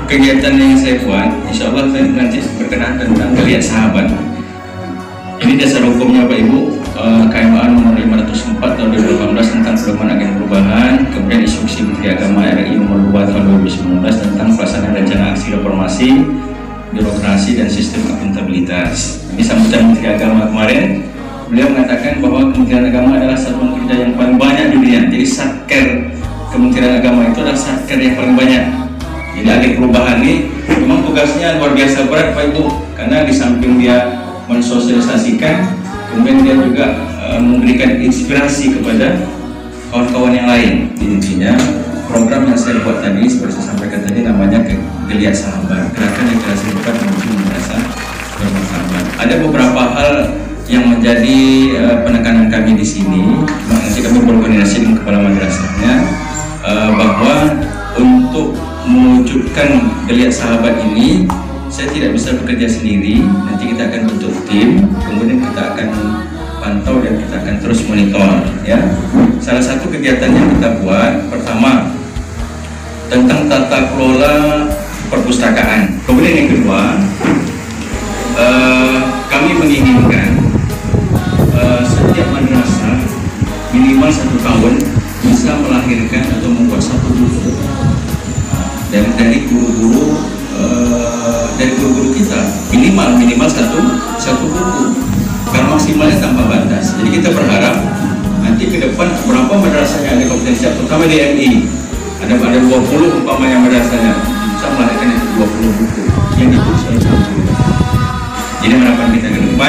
kegiatan yang saya buat, insya Allah saya nanti berkenaan tentang geliat sahabat. Ini dasar hukumnya Bapak Ibu, KMA nomor 504 tahun 2018 tentang pedoman agen perubahan, kemudian instruksi Menteri Agama RI nomor 2 tahun 2019 tentang pelaksanaan rencana aksi reformasi, birokrasi dan sistem akuntabilitas. Ini sambutan Menteri Agama kemarin, beliau mengatakan bahwa Kementerian Agama adalah satuan kerja yang paling banyak di dunia. Jadi satker Kementerian Agama itu adalah satker yang paling banyak. Jadi agen perubahan ini memang tugasnya luar biasa berat Pak Ibu, karena di samping dia mensosialisasikan, kemudian dia juga memberikan inspirasi kepada kawan-kawan yang lain. Intinya program yang saya buat tadi seperti saya sampaikan tadi namanya Geliat Sahabat, gerakan literasi bukan menuju madrasah bermartabat. Ada beberapa hal yang menjadi penekanan kami di sini. Nanti kami berkoordinasi dengan kepala madrasahnya bahwa untuk mewujudkan Geliat Sahabat ini saya tidak bisa bekerja sendiri. Nanti kita akan bentuk tim, kemudian kita akan pantau dan kita akan terus monitor ya. Salah satu kegiatan yang kita buat pertama tentang tata kelola perpustakaan. Kemudian yang kedua kami menginginkan setiap madrasah minimal 1 tahun bisa melahirkan atau membuat 1 buku dari guru-guru kita, minimal satu buku, karena maksimalnya tanpa batas. Jadi kita berharap nanti ke depan berapa madrasah yang ada kompetensi, terutama di MI ada 20 umpamanya madrasahnya bisa melahirkan itu 20 buku yang ditulis oleh guru. Jadi harapan kita ke depan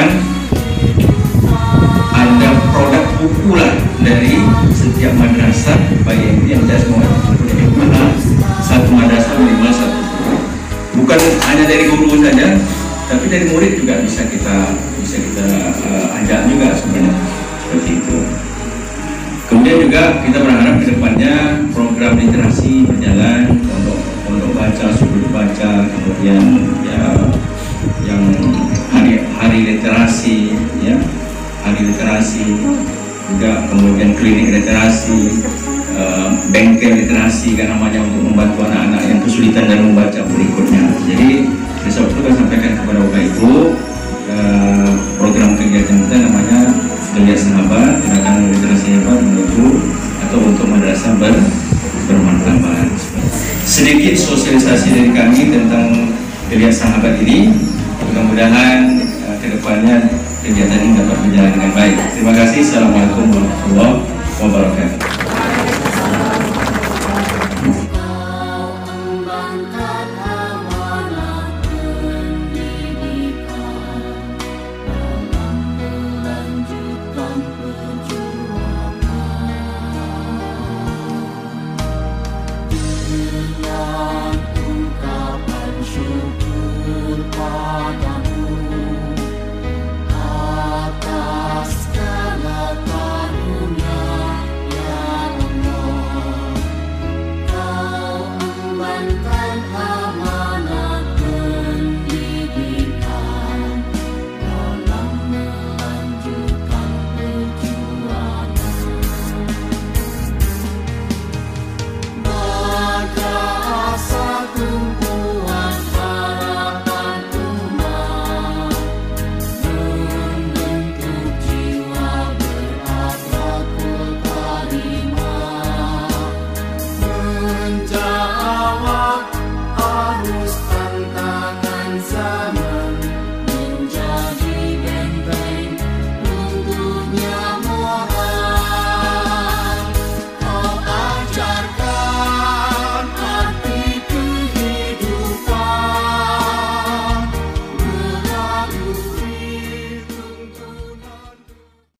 ada produk buku lah dari setiap madrasah baik yang jelas mau satu madrasah minimal 1 buku. Bukan hanya dari guru saja, tapi dari murid juga bisa kita ajak juga sebenarnya seperti itu. Kemudian juga kita berharap ke depannya program literasi berjalan, pondok baca, sudut baca, kemudian ya yang hari literasi ya, hari literasi juga, kemudian klinik literasi, bengkel literasi kan namanya, untuk membantu anak-anak yang kesulitan dalam membaca berikutnya. Jadi besok itu saya sampaikan kepada Bapak Ibu program kegiatan kita namanya Geliat Sahabat, gerakan literasi hebat menuju atau untuk madrasah bermartabat. Sedikit sosialisasi dari kami tentang Geliat Sahabat ini, mudah-mudahan kedepannya kegiatan ini dapat berjalan dengan baik. Terima kasih. Assalamualaikum warahmatullahi wabarakatuh.